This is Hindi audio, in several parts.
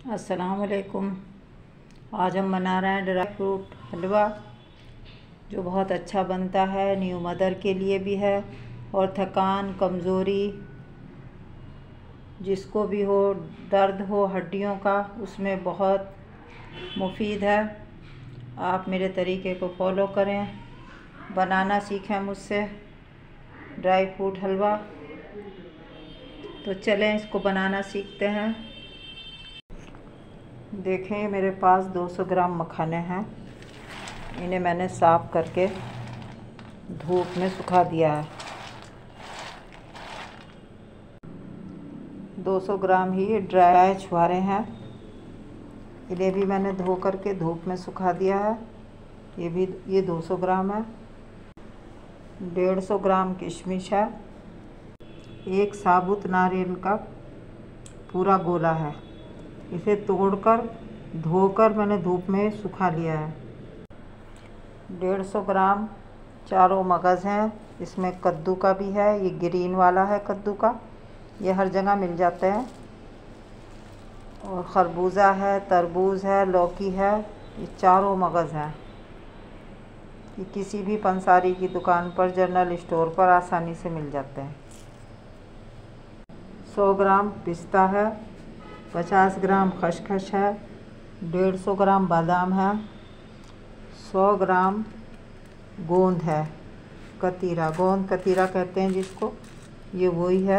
अस्सलाम वालेकुम। आज हम बना रहे हैं ड्राई फ्रूट हलवा, जो बहुत अच्छा बनता है। न्यू मदर के लिए भी है और थकान, कमज़ोरी, जिसको भी हो, दर्द हो हड्डियों का, उसमें बहुत मुफीद है। आप मेरे तरीके को फॉलो करें, बनाना सीखें मुझसे ड्राई फ्रूट हलवा। तो चलें इसको बनाना सीखते हैं। देखें, मेरे पास 200 ग्राम मखाने हैं। इन्हें मैंने साफ़ करके धूप में सुखा दिया है। 200 ग्राम ही ड्राई छुहारे हैं। इन्हें भी मैंने धो करके धूप में सुखा दिया है। ये 200 ग्राम है। 150 ग्राम किशमिश है। एक साबुत नारियल का पूरा गोला है। इसे तोड़कर धोकर मैंने धूप में सुखा लिया है। 150 ग्राम चारों मगज़ हैं। इसमें कद्दू का भी है, ये ग्रीन वाला है कद्दू का, ये हर जगह मिल जाते हैं। और खरबूजा है, तरबूज है, लौकी है, ये चारों मगज़ हैं। ये किसी भी पंसारी की दुकान पर, जनरल स्टोर पर आसानी से मिल जाते हैं। 100 ग्राम पिस्ता है, 50 ग्राम खसखस है, 150 ग्राम बादाम है, 100 ग्राम गोंद है, कतीरा, गोंद कतीरा कहते हैं जिसको, ये वही है।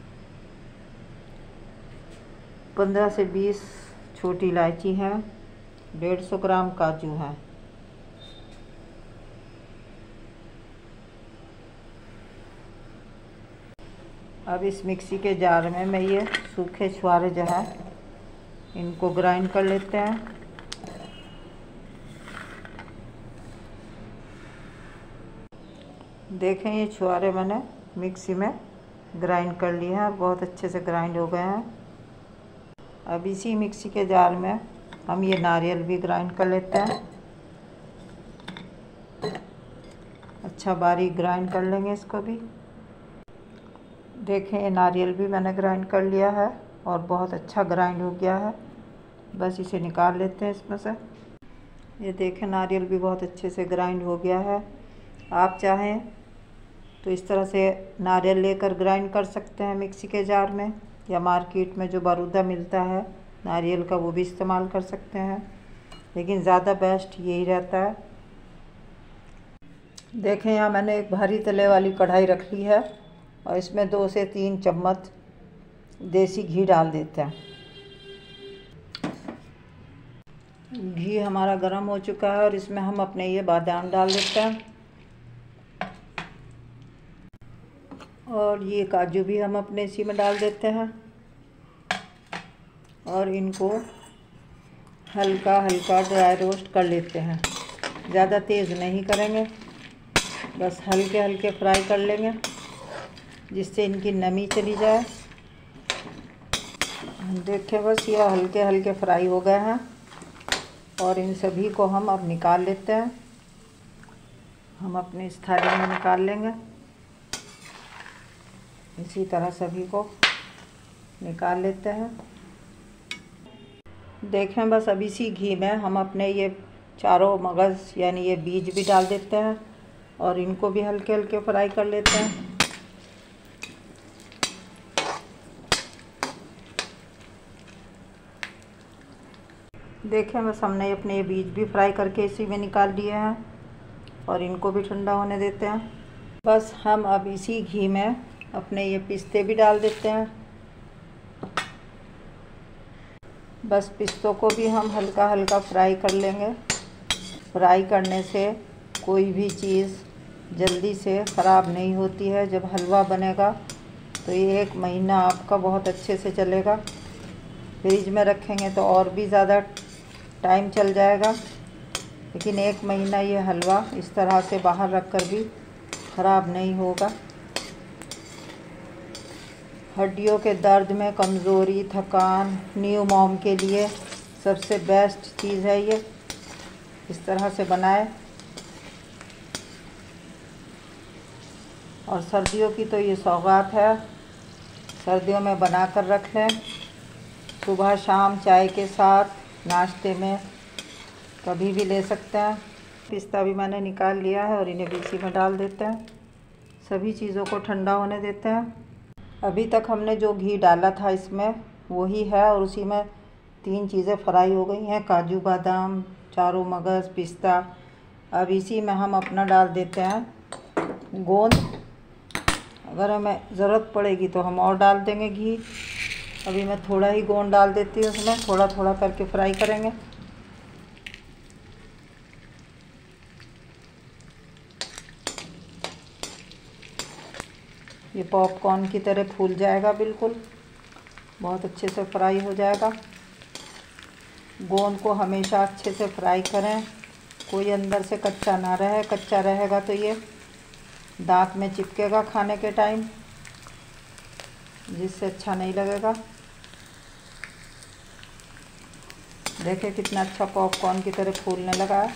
15 से 20 छोटी इलायची है। 150 ग्राम काजू है। अब इस मिक्सी के जार में मैं ये सूखे छुहारे जो है इनको ग्राइंड कर लेते हैं। देखें, ये छुहारे मैंने मिक्सी में ग्राइंड कर लिए हैं और बहुत अच्छे से ग्राइंड हो गए हैं। अब इसी मिक्सी के जार में हम ये नारियल भी ग्राइंड कर लेते हैं। अच्छा बारीक ग्राइंड कर लेंगे इसको भी। देखें, ये नारियल भी मैंने ग्राइंड कर लिया है और बहुत अच्छा ग्राइंड हो गया है। बस इसे निकाल लेते हैं इसमें से। ये देखें, नारियल भी बहुत अच्छे से ग्राइंड हो गया है। आप चाहें तो इस तरह से नारियल लेकर ग्राइंड कर सकते हैं मिक्सी के जार में, या मार्केट में जो बारूदा मिलता है नारियल का, वो भी इस्तेमाल कर सकते हैं, लेकिन ज़्यादा बेस्ट यही रहता है। देखें, यहाँ मैंने एक भारी तले वाली कढ़ाई रख ली है और इसमें 2 से 3 चम्मच देसी घी डाल देते हैं। घी हमारा गर्म हो चुका है और इसमें हम अपने ये बादाम डाल देते हैं और ये काजू भी हम अपने इसी में डाल देते हैं और इनको हल्का हल्का ड्राई रोस्ट कर लेते हैं। ज़्यादा तेज़ नहीं करेंगे, बस हल्के हल्के फ्राई कर लेंगे जिससे इनकी नमी चली जाए। देखें, बस ये हल्के हल्के फ्राई हो गए हैं और इन सभी को हम अब निकाल लेते हैं। हम अपनी इस थाली में निकाल लेंगे। इसी तरह सभी को निकाल लेते हैं। देखें, बस अब इसी घी में हम अपने ये चारों मगज़ यानी ये बीज भी डाल देते हैं और इनको भी हल्के हल्के फ्राई कर लेते हैं। देखें, बस हमने अपने ये बीज भी फ्राई करके इसी में निकाल लिए हैं और इनको भी ठंडा होने देते हैं। बस हम अब इसी घी में अपने ये पिस्ते भी डाल देते हैं। बस पिस्तों को भी हम हल्का हल्का फ्राई कर लेंगे। फ्राई करने से कोई भी चीज़ जल्दी से ख़राब नहीं होती है। जब हलवा बनेगा तो ये 1 महीना आपका बहुत अच्छे से चलेगा। फ्रिज में रखेंगे तो और भी ज़्यादा टाइम चल जाएगा, लेकिन 1 महीना ये हलवा इस तरह से बाहर रख कर भी ख़राब नहीं होगा। हड्डियों के दर्द में, कमज़ोरी, थकान, न्यू मॉम के लिए सबसे बेस्ट चीज़ है ये। इस तरह से बनाएं। और सर्दियों की तो ये सौगात है, सर्दियों में बना कर रख लें। सुबह शाम चाय के साथ नाश्ते में कभी भी ले सकते हैं। पिस्ता भी मैंने निकाल लिया है और इन्हें भी इसी में डाल देते हैं। सभी चीज़ों को ठंडा होने देते हैं। अभी तक हमने जो घी डाला था इसमें वही है और उसी में 3 चीज़ें फ्राई हो गई हैं, काजू बादाम, चारों मगज़, पिस्ता। अब इसी में हम अपना डाल देते हैं गोंद। अगर हमें ज़रूरत पड़ेगी तो हम और डाल देंगे घी। अभी मैं थोड़ा ही गोंद डाल देती हूँ, उसमें थोड़ा थोड़ा करके फ्राई करेंगे। ये पॉपकॉर्न की तरह फूल जाएगा, बिल्कुल बहुत अच्छे से फ्राई हो जाएगा। गोंद को हमेशा अच्छे से फ्राई करें, कोई अंदर से कच्चा ना रहे। कच्चा रहेगा तो ये दांत में चिपकेगा खाने के टाइम, जिससे अच्छा नहीं लगेगा। देखिए कितना अच्छा पॉपकॉर्न की तरह फूलने लगा है।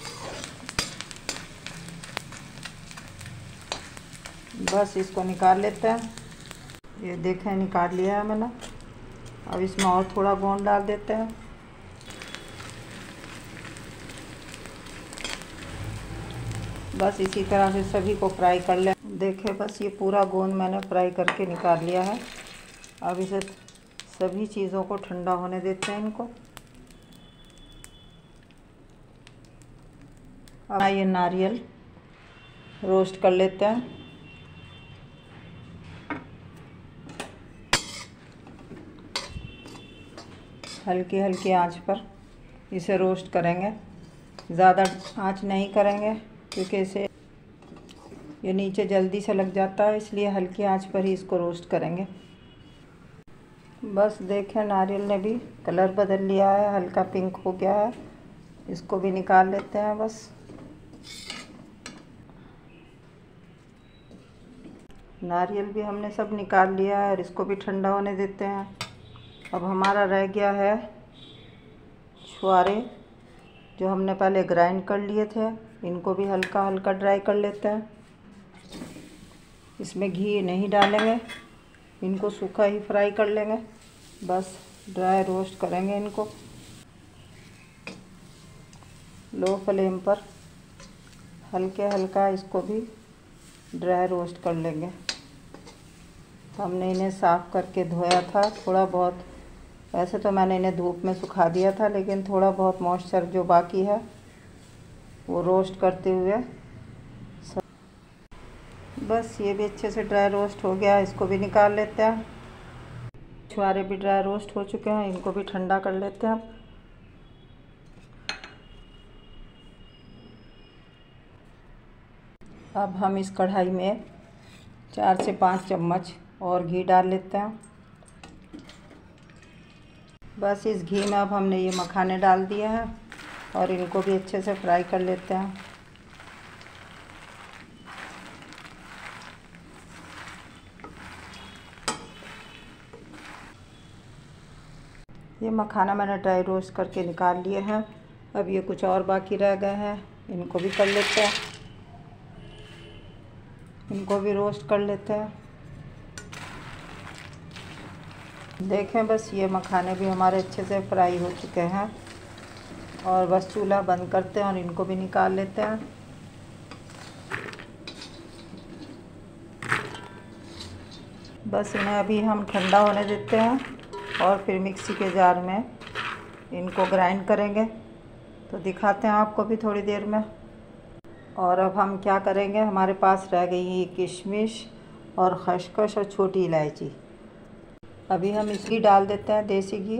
बस इसको निकाल लेते हैं। ये देखें निकाल लिया है मैंने। अब इसमें और थोड़ा गोंद डाल देते हैं। बस इसी तरह से सभी को फ्राई कर लें। देखिए बस ये पूरा गोंद मैंने फ्राई करके निकाल लिया है। अब इसे सभी चीज़ों को ठंडा होने देते हैं इनको। अब ये नारियल रोस्ट कर लेते हैं। हल्की हल्की आंच पर इसे रोस्ट करेंगे। ज़्यादा आंच नहीं करेंगे क्योंकि इसे ये नीचे जल्दी से लग जाता है, इसलिए हल्की आंच पर ही इसको रोस्ट करेंगे। बस देखें नारियल ने भी कलर बदल लिया है, हल्का पिंक हो गया है। इसको भी निकाल लेते हैं। बस नारियल भी हमने सब निकाल लिया है और इसको भी ठंडा होने देते हैं। अब हमारा रह गया है छुहारे, जो हमने पहले ग्राइंड कर लिए थे। इनको भी हल्का हल्का ड्राई कर लेते हैं। इसमें घी नहीं डालेंगे, इनको सूखा ही फ्राई कर लेंगे। बस ड्राई रोस्ट करेंगे इनको लो फ्लेम पर। हल्के हल्का इसको भी ड्राई रोस्ट कर लेंगे। हमने इन्हें साफ़ करके धोया था थोड़ा बहुत। वैसे तो मैंने इन्हें धूप में सुखा दिया था, लेकिन थोड़ा बहुत मॉइस्चर जो बाकी है वो रोस्ट करते हुए बस ये भी अच्छे से ड्राई रोस्ट हो गया। इसको भी निकाल लेते हैं। छुहारे भी ड्राई रोस्ट हो चुके हैं, इनको भी ठंडा कर लेते हैं। अब हम इस कढ़ाई में 4 से 5 चम्मच और घी डाल लेते हैं। बस इस घी में अब हमने ये मखाने डाल दिए हैं और इनको भी अच्छे से फ्राई कर लेते हैं। ये मखाना मैंने ड्राई रोस्ट करके निकाल लिए हैं। अब ये कुछ और बाकी रह गए हैं, इनको भी कर लेते हैं। इनको भी रोस्ट कर लेते हैं। देखें बस ये मखाने भी हमारे अच्छे से फ्राई हो चुके हैं और बस चूल्हा बंद करते हैं और इनको भी निकाल लेते हैं। बस इन्हें अभी हम ठंडा होने देते हैं और फिर मिक्सी के जार में इनको ग्राइंड करेंगे। तो दिखाते हैं आपको भी थोड़ी देर में। और अब हम क्या करेंगे, हमारे पास रह गई है किशमिश और खसखस और छोटी इलायची। अभी हम इसकी डाल देते हैं देसी घी,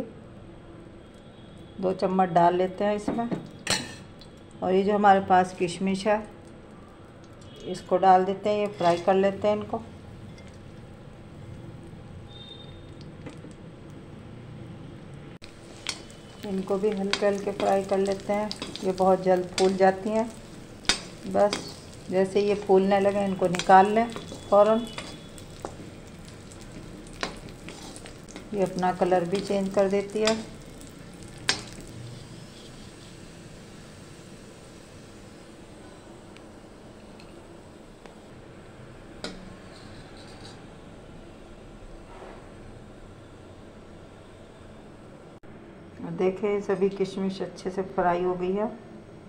2 चम्मच डाल लेते हैं इसमें। और ये जो हमारे पास किशमिश है इसको डाल देते हैं, ये फ्राई कर लेते हैं इनको। इनको भी हल्के हल्के फ्राई कर लेते हैं, ये बहुत जल्द फूल जाती हैं। बस जैसे ये फूलने लगे इनको निकाल लें फ़ौरन। ये अपना कलर भी चेंज कर देती है। देखें सभी किशमिश अच्छे से फ्राई हो गई है।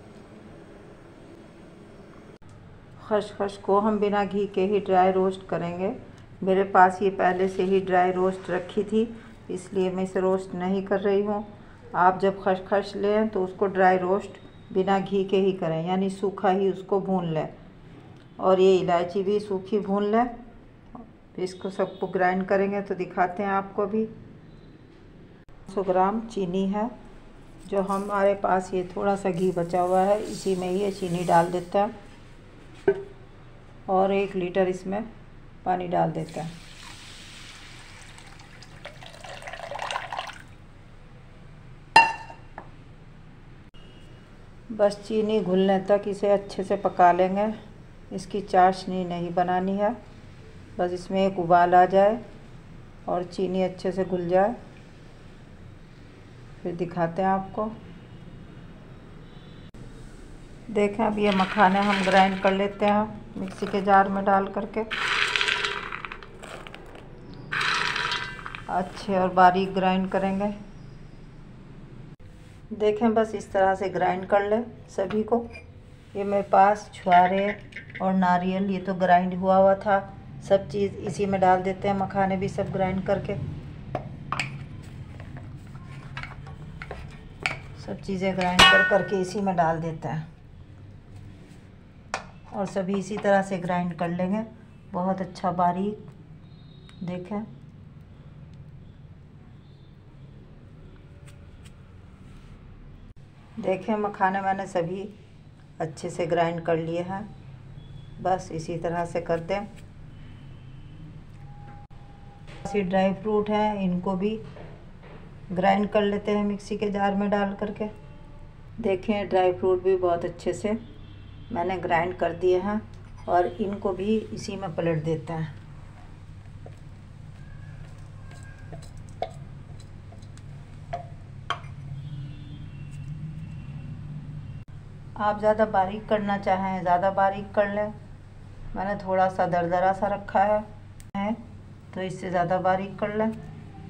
खसखस को हम बिना घी के ही ड्राई रोस्ट करेंगे। मेरे पास ये पहले से ही ड्राई रोस्ट रखी थी, इसलिए मैं इसे रोस्ट नहीं कर रही हूँ। आप जब खसखस लें तो उसको ड्राई रोस्ट बिना घी के ही करें, यानी सूखा ही उसको भून लें। और ये इलायची भी सूखी भून लें। इसको सबको ग्राइंड करेंगे तो दिखाते हैं आपको भी। 100 ग्राम चीनी है, जो हमारे पास ये थोड़ा सा घी बचा हुआ है, इसी में ये चीनी डाल देता है और 1 लीटर इसमें पानी डाल देता है। बस चीनी घुलने तक इसे अच्छे से पका लेंगे। इसकी चाशनी नहीं बनानी है, बस इसमें एक उबाल आ जाए और चीनी अच्छे से घुल जाए, फिर दिखाते हैं आपको। देखें अब ये मखाने हम ग्राइंड कर लेते हैं मिक्सी के जार में डाल करके। अच्छे और बारीक ग्राइंड करेंगे। देखें बस इस तरह से ग्राइंड कर ले सभी को। ये मेरे पास छुहारे और नारियल ये तो ग्राइंड हुआ था, सब चीज़ इसी में डाल देते हैं। मखाने भी सब ग्राइंड करके सब चीज़ें ग्राइंड करके इसी में डाल देते हैं और सभी इसी तरह से ग्राइंड कर लेंगे, बहुत अच्छा बारीक। देखें देखें मखाने मैंने सभी अच्छे से ग्राइंड कर लिए हैं, बस इसी तरह से कर दें। ऐसे ड्राई फ्रूट हैं, इनको भी ग्राइंड कर लेते हैं मिक्सी के जार में डाल करके। देखें ड्राई फ्रूट भी बहुत अच्छे से मैंने ग्राइंड कर दिए हैं और इनको भी इसी में पलट देते हैं। आप ज़्यादा बारीक करना चाहें ज़्यादा बारीक कर लें, मैंने थोड़ा सा दरदरा सा रखा है तो इससे ज़्यादा बारीक कर लें।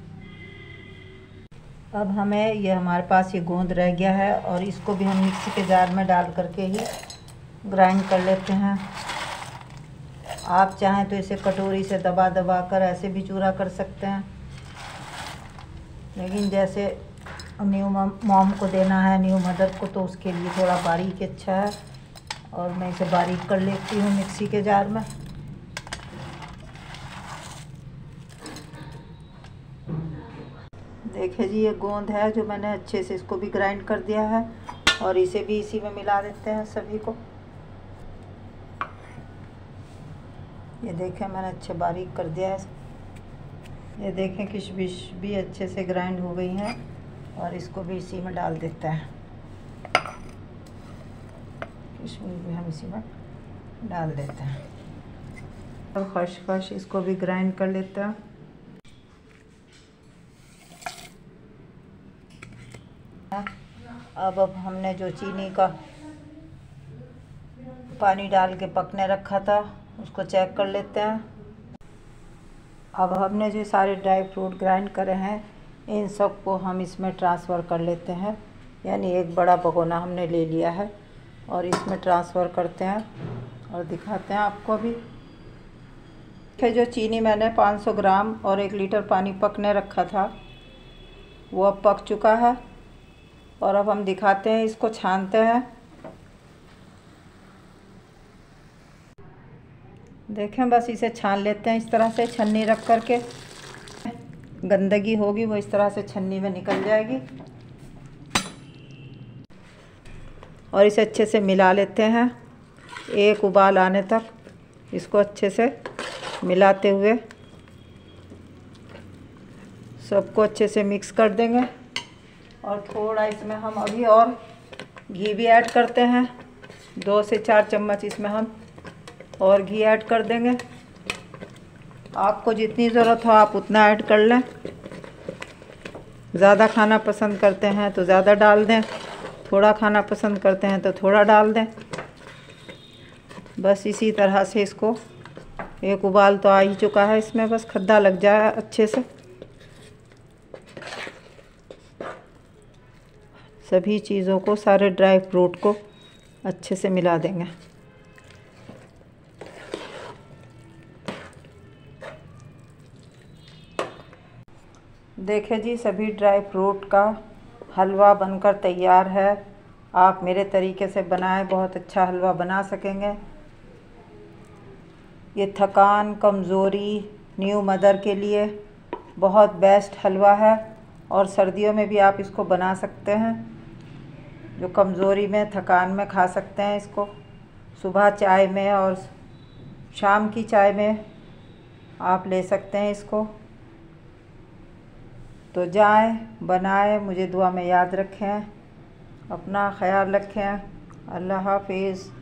अब हमें ये हमारे पास ये गोंद रह गया है और इसको भी हम मिक्सी के जार में डाल करके ही ग्राइंड कर लेते हैं। आप चाहें तो इसे कटोरी से दबा दबा कर ऐसे भी चूरा कर सकते हैं, लेकिन जैसे न्यू मॉम को देना है, न्यू मदर को, तो उसके लिए थोड़ा बारीक अच्छा है और मैं इसे बारीक कर लेती हूँ मिक्सी के जार में। देखिए जी ये गोंद है जो मैंने अच्छे से इसको भी ग्राइंड कर दिया है और इसे भी इसी में मिला देते हैं सभी को। ये देखें मैंने अच्छे बारीक कर दिया है। ये देखें किशमिश भी अच्छे से ग्राइंड हो गई हैं और इसको भी इसी में डाल देते हैं। किशमिश भी हम इसी में डाल देते हैं और खसखस इसको भी ग्राइंड कर लेते हैं। अब हमने जो चीनी का पानी डाल के पकने रखा था उसको चेक कर लेते हैं। अब हमने जो सारे ड्राई फ्रूट ग्राइंड करे हैं इन सब को हम इसमें ट्रांसफ़र कर लेते हैं, यानी एक बड़ा भगोना हमने ले लिया है और इसमें ट्रांसफ़र करते हैं और दिखाते हैं आपको भी। जो चीनी मैंने 500 ग्राम और 1 लीटर पानी पकने रखा था वो अब पक चुका है और अब हम दिखाते हैं, इसको छानते हैं। देखें बस इसे छान लेते हैं इस तरह से, छन्नी रख करके गंदगी होगी वो इस तरह से छन्नी में निकल जाएगी और इसे अच्छे से मिला लेते हैं। एक उबाल आने तक इसको अच्छे से मिलाते हुए सबको अच्छे से मिक्स कर देंगे और थोड़ा इसमें हम अभी और घी भी ऐड करते हैं। 2 से 4 चम्मच इसमें हम और घी ऐड कर देंगे। आपको जितनी ज़रूरत हो आप उतना ऐड कर लें। ज़्यादा खाना पसंद करते हैं तो ज़्यादा डाल दें, थोड़ा खाना पसंद करते हैं तो थोड़ा डाल दें। बस इसी तरह से इसको, एक उबाल तो आ ही चुका है, इसमें बस खद्दा लग जाए अच्छे से। सभी चीज़ों को, सारे ड्राई फ्रूट को अच्छे से मिला देंगे। देखिए जी, सभी ड्राई फ्रूट का हलवा बनकर तैयार है। आप मेरे तरीके से बनाएं, बहुत अच्छा हलवा बना सकेंगे। ये थकान, कमज़ोरी, न्यू मदर के लिए बहुत बेस्ट हलवा है और सर्दियों में भी आप इसको बना सकते हैं। जो कमज़ोरी में, थकान में खा सकते हैं इसको। सुबह चाय में और शाम की चाय में आप ले सकते हैं इसको। तो जाएं, बनाएं, मुझे दुआ में याद रखें, अपना ख्याल रखें। अल्लाह हाफिज़।